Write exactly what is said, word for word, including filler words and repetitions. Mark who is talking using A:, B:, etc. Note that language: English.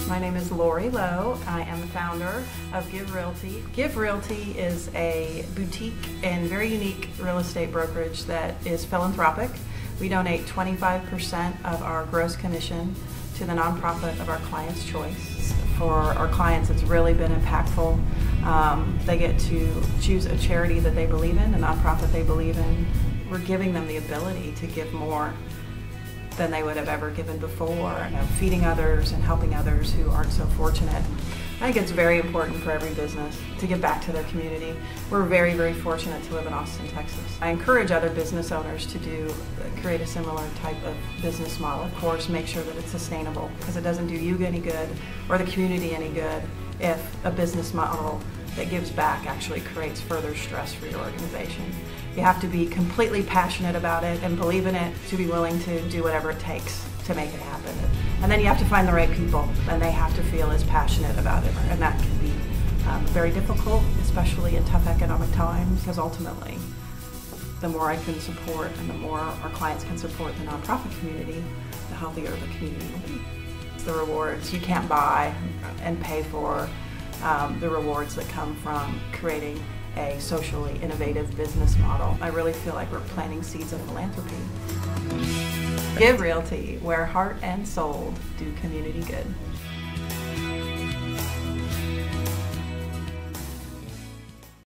A: My name is Lori Lowe. I am the founder of Give Realty. Give Realty is a boutique and very unique real estate brokerage that is philanthropic. We donate twenty-five percent of our gross commission to the nonprofit of our client's choice. For our clients, it's really been impactful. Um, they get to choose a charity that they believe in, a nonprofit they believe in. We're giving them the ability to give more than they would have ever given before, you know, feeding others and helping others who aren't so fortunate. I think it's very important for every business to give back to their community. We're very, very fortunate to live in Austin, Texas. I encourage other business owners to do, create a similar type of business model. Of course, make sure that it's sustainable, because it doesn't do you any good or the community any good if a business model that gives back actually creates further stress for your organization. You have to be completely passionate about it and believe in it to be willing to do whatever it takes to make it happen. And then you have to find the right people, and they have to feel as passionate about it. And that can be um, very difficult, especially in tough economic times, because ultimately, the more I can support and the more our clients can support the nonprofit community, the healthier the community will be. It's the rewards you can't buy and pay for. Um, the rewards that come from creating a socially innovative business model. I really feel like we're planting seeds of philanthropy. Give Realty, where heart and soul do community good.